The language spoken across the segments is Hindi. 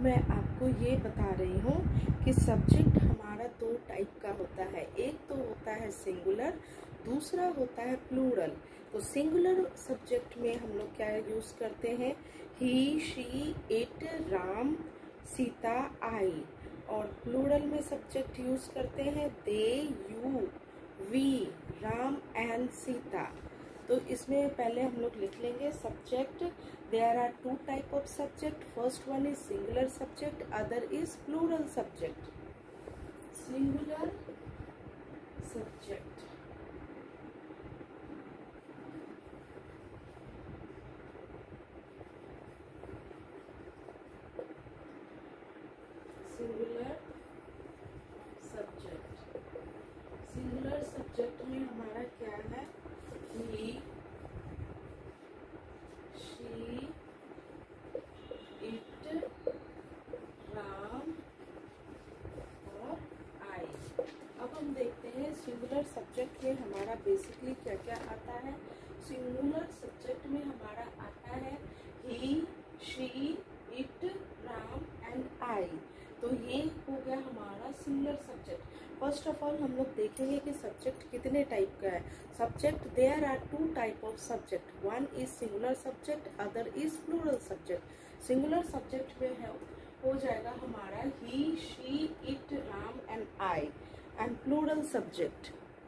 मैं आपको ये बता रही हूँ कि सब्जेक्ट हमारा दो टाइप का होता है। एक तो होता है सिंगुलर, दूसरा होता है प्लूरल। तो सिंगुलर सब्जेक्ट में हम लोग क्या यूज करते हैं? He, she, it, Ram, Sita, I. और प्लूरल में सब्जेक्ट यूज करते हैं they, you, we, Ram and Sita. तो इसमें पहले हम लोग लिख लेंगे subject. There are two type of subject. First one is singular subject, other is plural subject. Singular subject, singular subject. Singular subject में हमारा क्या है? ही, शी, इट, राम और आई। अब हम देखते हैं सिंगुलर सब्जेक्ट में हमारा बेसिकली क्या क्या आता है। सिंगुलर सब्जेक्ट में हमारा आता है he, she, it, Ram and I. तो ये हो गया हमारा singular subject. First of all हम लोग देखेंगे कि सब्जेक्ट कितने टाइप का है। Subject, there are two type of subject. One is singular subject, other is plural subject. Singular subject में है हो जाएगा हमारा he, she, it, Ram and I. And plural subject,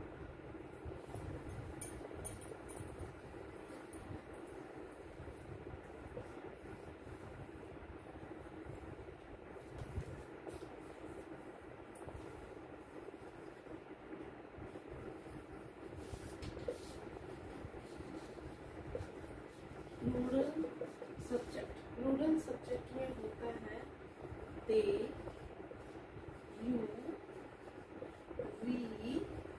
plural subject. Plural subject में होता है they, you, we,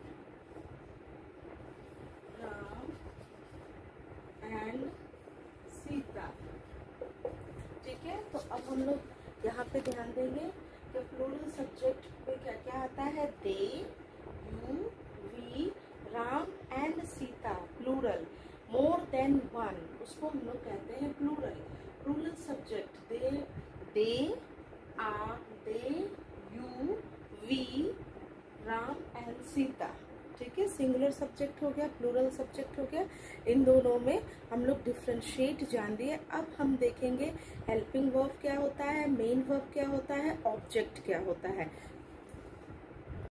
Ram and Sita. ठीक है, तो अब हम लोग यहाँ पे ध्यान देंगे कि प्लूरल सब्जेक्ट में क्या क्या आता है। They, you, we, Ram and Sita. Plural, more than one, उसको हम लोग कहते हैं plural. Plural subject they, you, we, Ram and Sita. ठीक है, सिंगुलर सब्जेक्ट हो गया, प्लूरल सब्जेक्ट हो गया। इन दोनों में हम लोग डिफ्रेंशिएट जान लिए। अब हम देखेंगे हेल्पिंग वर्ब क्या होता है, मेन वर्ब क्या होता है, ऑब्जेक्ट क्या होता है।